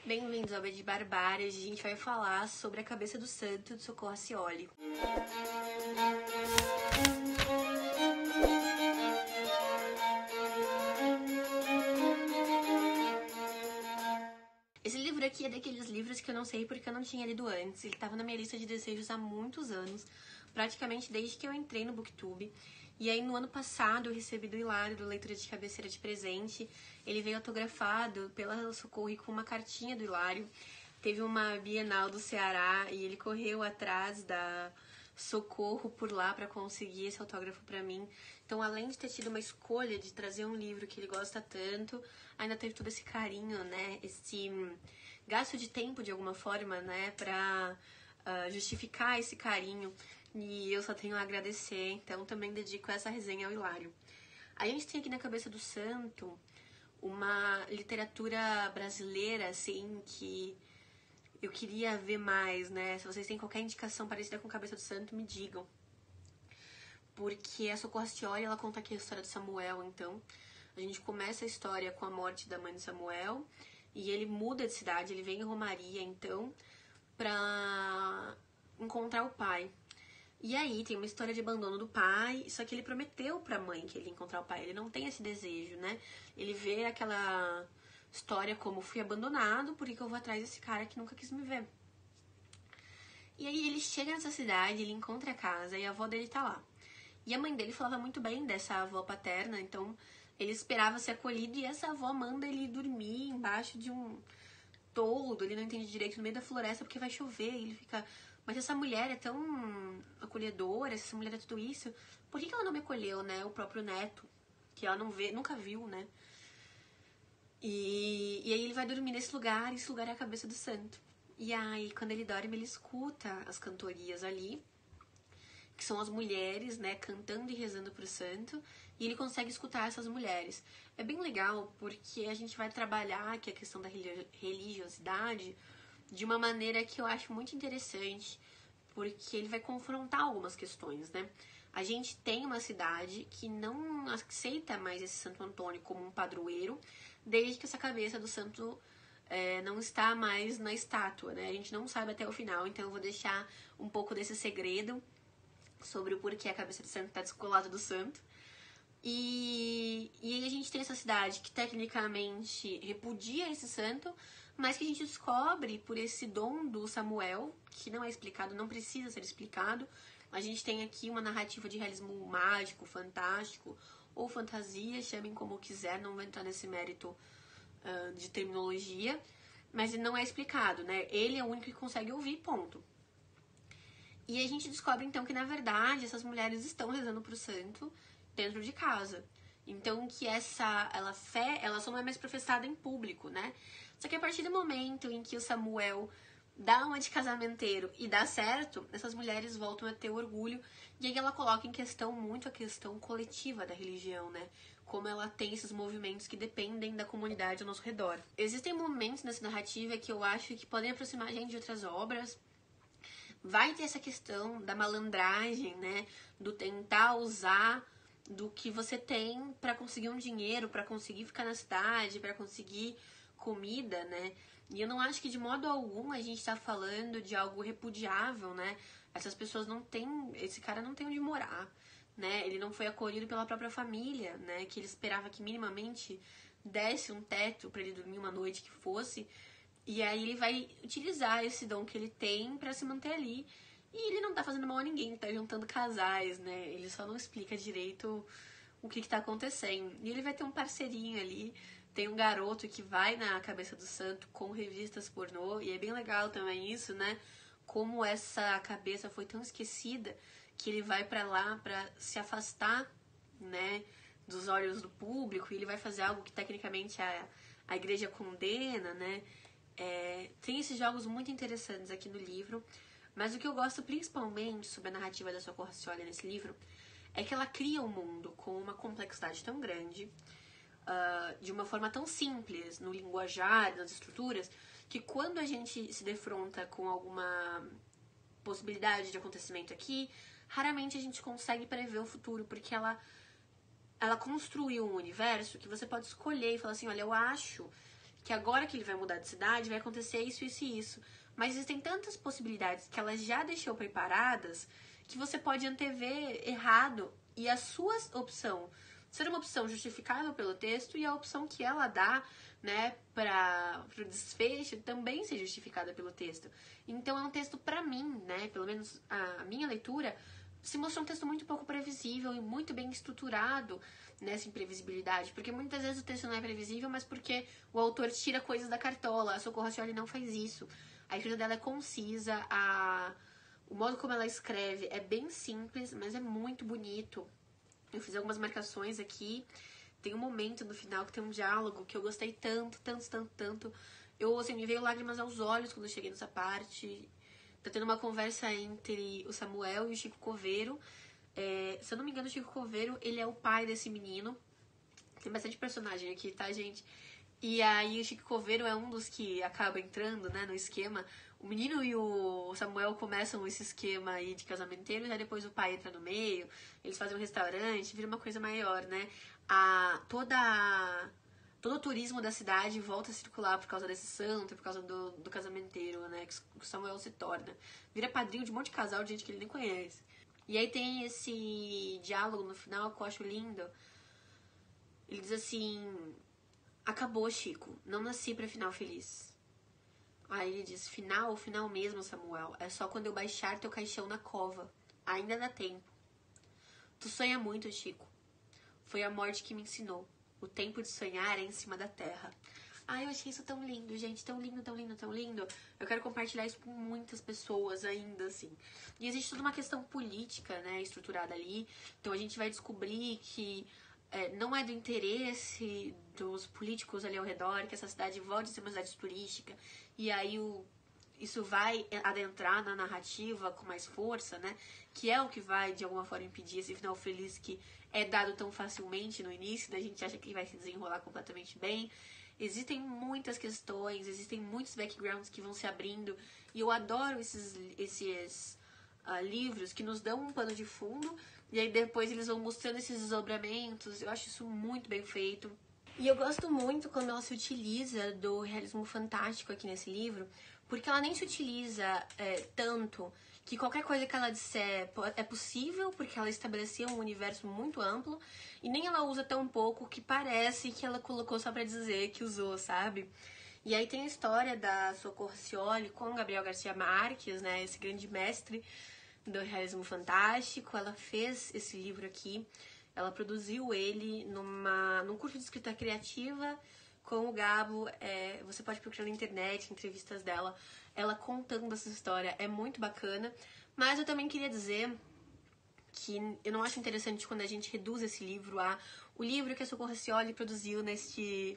Bem-vindos ao Bed Barbárie. Hoje a gente vai falar sobre a cabeça do santo de Socorro Acioli. Esse livro aqui é daqueles livros que eu não sei porque eu não tinha lido antes. Ele estava na minha lista de desejos há muitos anos, praticamente desde que eu entrei no Booktube. E aí, no ano passado, eu recebi do Hilário, do Leitura de Cabeceira de presente. Ele veio autografado pela Socorro com uma cartinha do Hilário. Teve uma Bienal do Ceará e ele correu atrás da Socorro por lá para conseguir esse autógrafo para mim. Então, além de ter tido uma escolha de trazer um livro que ele gosta tanto, ainda teve todo esse carinho, né? Esse gasto de tempo, de alguma forma, né? Pra justificar esse carinho. E eu só tenho a agradecer, então também dedico essa resenha ao Hilário. A gente tem aqui na Cabeça do Santo uma literatura brasileira, assim, que eu queria ver mais, né? Se vocês têm qualquer indicação parecida com Cabeça do Santo, me digam. Porque a Socorro Acioli, ela conta aqui a história de Samuel, então. A gente começa a história com a morte da mãe de Samuel, e ele muda de cidade, ele vem em Romaria, então, pra encontrar o pai. E aí tem uma história de abandono do pai, só que ele prometeu pra mãe que ele ia encontrar o pai. Ele não tem esse desejo, né? Ele vê aquela história como fui abandonado, por que eu vou atrás desse cara que nunca quis me ver? E aí ele chega nessa cidade, ele encontra a casa e a avó dele tá lá. E a mãe dele falava muito bem dessa avó paterna, então ele esperava ser acolhido e essa avó manda ele dormir embaixo de um toldo, ele não entende direito, no meio da floresta porque vai chover, e ele fica... Mas essa mulher é tão acolhedora, essa mulher é tudo isso, por que ela não me acolheu, né? O próprio neto, que ela não vê, nunca viu, né? E aí ele vai dormir nesse lugar, e esse lugar é a cabeça do santo. E aí, quando ele dorme, ele escuta as cantorias ali, que são as mulheres, né, cantando e rezando pro santo, e ele consegue escutar essas mulheres. É bem legal, porque a gente vai trabalhar aqui a questão da religiosidade de uma maneira que eu acho muito interessante, porque ele vai confrontar algumas questões, né? A gente tem uma cidade que não aceita mais esse Santo Antônio como um padroeiro, desde que essa cabeça do santo não está mais na estátua, né? A gente não sabe até o final, então eu vou deixar um pouco desse segredo sobre o porquê a cabeça do santo está descolada do santo. E aí a gente tem essa cidade que tecnicamente repudia esse santo, mas que a gente descobre por esse dom do Samuel, que não é explicado, não precisa ser explicado. A gente tem aqui uma narrativa de realismo mágico, fantástico, ou fantasia, chamem como quiser, não vou entrar nesse mérito de terminologia, mas não é explicado, né? Ele é o único que consegue ouvir, ponto. E a gente descobre então que na verdade essas mulheres estão rezando pro santo dentro de casa. Então que ela só não é mais professada em público, né? Só que a partir do momento em que o Samuel dá uma de casamenteiro e dá certo, essas mulheres voltam a ter orgulho, e aí ela coloca em questão muito a questão coletiva da religião, né? Como ela tem esses movimentos que dependem da comunidade ao nosso redor. Existem momentos nessa narrativa que eu acho que podem aproximar a gente de outras obras. Vai ter essa questão da malandragem, né? Do tentar usar do que você tem para conseguir um dinheiro, para conseguir ficar na cidade, para conseguir comida, né? E eu não acho que de modo algum a gente tá falando de algo repudiável, né? Essas pessoas não têm... Esse cara não tem onde morar, né? Ele não foi acolhido pela própria família, né? Que ele esperava que minimamente desse um teto para ele dormir uma noite que fosse. E aí ele vai utilizar esse dom que ele tem pra se manter ali. E ele não tá fazendo mal a ninguém, tá juntando casais, né? Ele só não explica direito o que tá acontecendo. E ele vai ter um parceirinho ali. Tem um garoto que vai na cabeça do santo com revistas pornô. E é bem legal também isso, né? Como essa cabeça foi tão esquecida que ele vai pra lá pra se afastar, né? Dos olhos do público. E ele vai fazer algo que tecnicamente a igreja condena, né? Tem esses jogos muito interessantes aqui no livro, mas o que eu gosto principalmente sobre a narrativa da Socorro Acioli nesse livro é que ela cria um mundo com uma complexidade tão grande, de uma forma tão simples, no linguajar, nas estruturas, que quando a gente se defronta com alguma possibilidade de acontecimento aqui, raramente a gente consegue prever o futuro, porque ela construiu um universo que você pode escolher e falar assim, olha, eu acho que agora que ele vai mudar de cidade, vai acontecer isso, isso e isso. Mas existem tantas possibilidades que ela já deixou preparadas que você pode antever errado e a sua opção ser uma opção justificável pelo texto e a opção que ela dá, né, para o desfecho também ser justificada pelo texto. Então é um texto para mim, né, pelo menos a minha leitura, se mostrou um texto muito pouco previsível e muito bem estruturado nessa imprevisibilidade, porque muitas vezes o texto não é previsível, mas porque o autor tira coisas da cartola. A Socorro Racioli não faz isso. A escrita dela é concisa, o modo como ela escreve é bem simples, mas é muito bonito. Eu fiz algumas marcações aqui. Tem um momento no final que tem um diálogo que eu gostei tanto, tanto, tanto, tanto. Eu, assim, me veio lágrimas aos olhos quando eu cheguei nessa parte. Tá tendo uma conversa entre o Samuel e o Chico Coveiro. Se eu não me engano, o Chico Coveiro, ele é o pai desse menino. Tem bastante personagem aqui, tá, gente? E aí o Chico Coveiro é um dos que acaba entrando, né, no esquema. O menino e o Samuel começam esse esquema aí de casamenteiro, e aí depois o pai entra no meio, eles fazem um restaurante, vira uma coisa maior, né? Todo o turismo da cidade volta a circular por causa desse santo, por causa do casamenteiro, né, que o Samuel se torna. Vira padrinho de um monte de casal de gente que ele nem conhece. E aí tem esse diálogo no final que eu acho lindo. Ele diz assim: acabou, Chico, não nasci pra final feliz. Aí ele diz: final mesmo, Samuel. É só quando eu baixar teu caixão na cova. Ainda dá tempo. Tu sonha muito, Chico. Foi a morte que me ensinou. O tempo de sonhar é em cima da terra. Ai, eu achei isso tão lindo, gente. Tão lindo, tão lindo, tão lindo. Eu quero compartilhar isso com muitas pessoas ainda, assim. E existe toda uma questão política, né, estruturada ali. Então a gente vai descobrir que não é do interesse dos políticos ali ao redor que essa cidade volte a ser uma cidade turística. E aí isso vai adentrar na narrativa com mais força, né? Que é o que vai, de alguma forma, impedir esse final feliz que é dado tão facilmente no início, né? A gente acha que vai se desenrolar completamente bem. Existem muitas questões, existem muitos backgrounds que vão se abrindo. E eu adoro esses livros que nos dão um pano de fundo e aí depois eles vão mostrando esses desdobramentos. Eu acho isso muito bem feito. E eu gosto muito quando ela se utiliza do realismo fantástico aqui nesse livro, porque ela nem se utiliza tanto que qualquer coisa que ela disser é possível, porque ela estabelecia um universo muito amplo, e nem ela usa tão pouco que parece que ela colocou só pra dizer que usou, sabe? E aí tem a história da Socorro Racioli com Gabriel Garcia Marques, né, esse grande mestre do realismo fantástico. Ela fez esse livro aqui, ela produziu ele num curso de escrita criativa com o Gabo. Você pode procurar na internet, entrevistas dela, ela contando essa história, é muito bacana. Mas eu também queria dizer que eu não acho interessante quando a gente reduz esse livro a o livro que a Socorro Racioli produziu nesse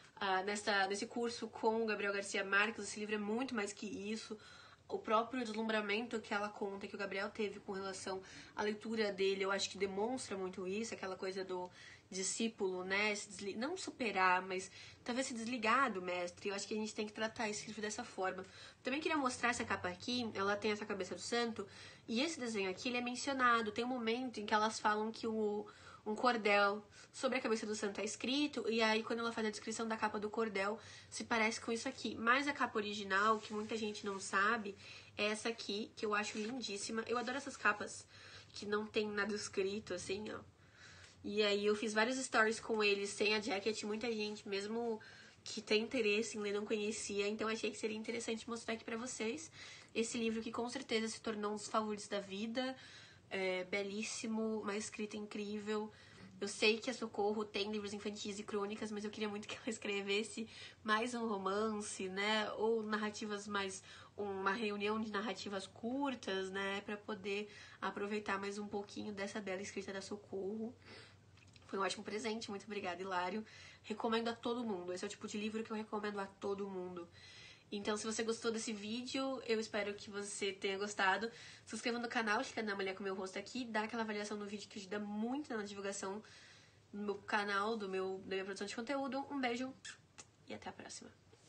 curso com o Gabriel Garcia Marques. Esse livro é muito mais que isso. O próprio deslumbramento que ela conta, que o Gabriel teve com relação à leitura dele, eu acho que demonstra muito isso, aquela coisa do discípulo, né, não superar, mas talvez se desligar do mestre. Eu acho que a gente tem que tratar esse livro dessa forma. Também queria mostrar essa capa aqui, ela tem essa cabeça do santo, e esse desenho aqui, ele é mencionado. Tem um momento em que elas falam que um cordel sobre a cabeça do santo é escrito, e aí quando ela faz a descrição da capa do cordel, se parece com isso aqui. Mas a capa original, que muita gente não sabe, é essa aqui, que eu acho lindíssima. Eu adoro essas capas que não tem nada escrito, assim, ó. E aí eu fiz vários stories com eles, sem a jacket, muita gente, mesmo que tem interesse em ler, não conhecia, então achei que seria interessante mostrar aqui pra vocês esse livro que com certeza se tornou um dos favoritos da vida. Belíssimo, uma escrita incrível. Eu sei que a Socorro tem livros infantis e crônicas, mas eu queria muito que ela escrevesse mais um romance, né? Ou narrativas mais... uma reunião de narrativas curtas, né? Pra poder aproveitar mais um pouquinho dessa bela escrita da Socorro. Foi um ótimo presente, muito obrigada, Hilário. Recomendo a todo mundo. Esse é o tipo de livro que eu recomendo a todo mundo. Então, se você gostou desse vídeo, eu espero que você tenha gostado. Se inscreva no canal, clica na mulher com o meu rosto aqui, dá aquela avaliação no vídeo que ajuda muito na divulgação do meu canal, da minha produção de conteúdo. Um beijo e até a próxima.